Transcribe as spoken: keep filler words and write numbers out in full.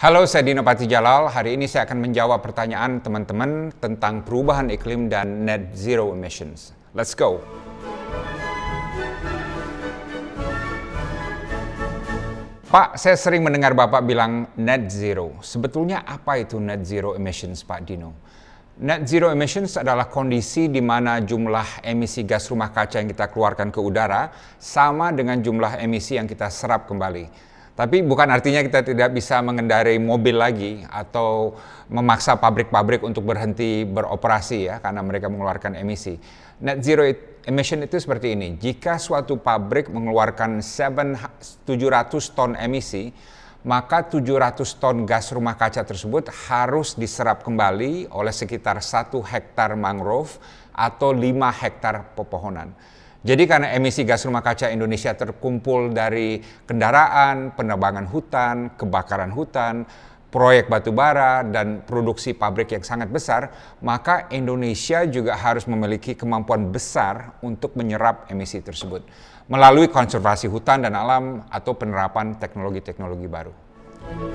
Halo, saya Dino Patijalal. Hari ini saya akan menjawab pertanyaan teman-teman tentang perubahan iklim dan net zero emissions. Let's go! Pak, saya sering mendengar Bapak bilang net zero. Sebetulnya apa itu net zero emissions, Pak Dino? Net zero emissions adalah kondisi di mana jumlah emisi gas rumah kaca yang kita keluarkan ke udara sama dengan jumlah emisi yang kita serap kembali. Tapi bukan artinya kita tidak bisa mengendarai mobil lagi atau memaksa pabrik-pabrik untuk berhenti beroperasi ya karena mereka mengeluarkan emisi. Net zero emission itu seperti ini. Jika suatu pabrik mengeluarkan tujuh ratus ton emisi, maka tujuh ratus ton gas rumah kaca tersebut harus diserap kembali oleh sekitar satu hektar mangrove atau lima hektar pepohonan. Jadi karena emisi gas rumah kaca Indonesia terkumpul dari kendaraan, penebangan hutan, kebakaran hutan, proyek batubara, dan produksi pabrik yang sangat besar, maka Indonesia juga harus memiliki kemampuan besar untuk menyerap emisi tersebut melalui konservasi hutan dan alam atau penerapan teknologi-teknologi baru.